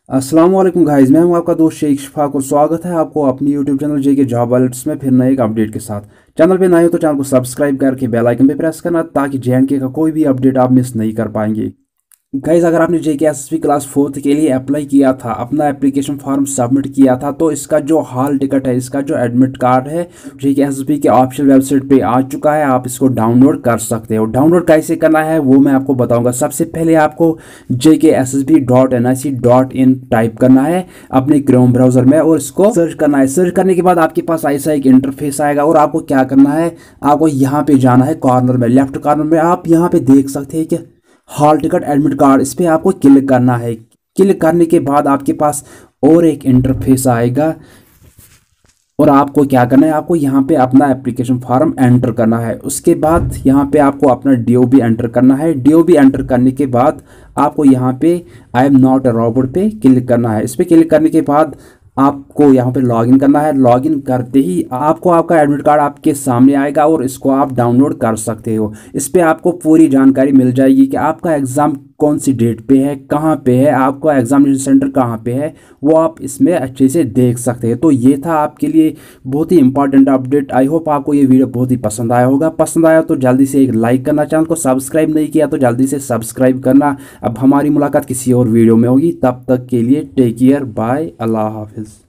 अस्सलाम वालेकुम गाइस, मैं हूं आपका दोस्त शेख शफाक और स्वागत है आपको अपनी यूट्यूब चैनल जे के जॉब वालेट्स में फिर नए एक अपडेट के साथ। चैनल पे नए हो तो चैनल को सब्सक्राइब करके बेल आइकन पे प्रेस करना ताकि जे का कोई भी अपडेट आप मिस नहीं कर पाएंगे। गाइज, अगर आपने जेके एसएसबी क्लास 4 के लिए अप्लाई किया था, अपना एप्लीकेशन फॉर्म सबमिट किया था, तो इसका जो हॉल टिकट है, इसका जो एडमिट कार्ड है, जेके एसएसबी के ऑफिशियल वेबसाइट पे आ चुका है। आप इसको डाउनलोड कर सकते हो। डाउनलोड कैसे करना है वो मैं आपको बताऊंगा। सबसे पहले आपको jksb.nic.in टाइप करना है अपने क्रोम ब्राउजर में और इसको सर्च करना है। सर्च करने के बाद आपके पास ऐसा एक इंटरफेस आएगा और आपको क्या करना है, आपको यहाँ पे जाना है कॉर्नर में, लेफ्ट कॉर्नर में आप यहाँ पे देख सकते हैं कि हॉल टिकट एडमिट कार्ड, इस पर आपको क्लिक करना है। क्लिक करने के बाद आपके पास और एक इंटरफेस आएगा और आपको क्या करना है, आपको यहाँ पे अपना एप्लीकेशन फॉर्म एंटर करना है। उसके बाद यहाँ पे आपको अपना डीओबी एंटर करना है। डीओबी एंटर करने के बाद आपको यहाँ पे I am not a robot पे क्लिक करना है। इस पर क्लिक करने के बाद आपको यहाँ पे लॉगिन करना है। लॉगिन करते ही आपको आपका एडमिट कार्ड आपके सामने आएगा और इसको आप डाउनलोड कर सकते हो। इस पे आपको पूरी जानकारी मिल जाएगी कि आपका एग्ज़ाम कौन सी डेट पे है, कहाँ पे है, आपका एग्जामिनेशन सेंटर कहाँ पे है, वो आप इसमें अच्छे से देख सकते हैं। तो ये था आपके लिए बहुत ही इंपॉर्टेंट अपडेट। आई होप आपको ये वीडियो बहुत ही पसंद आया होगा। पसंद आया तो जल्दी से एक लाइक करना, चैनल को सब्सक्राइब नहीं किया तो जल्दी से सब्सक्राइब करना। अब हमारी मुलाकात किसी और वीडियो में होगी, तब तक के लिए टेक केयर, बाय, अल्लाह हाफिज़।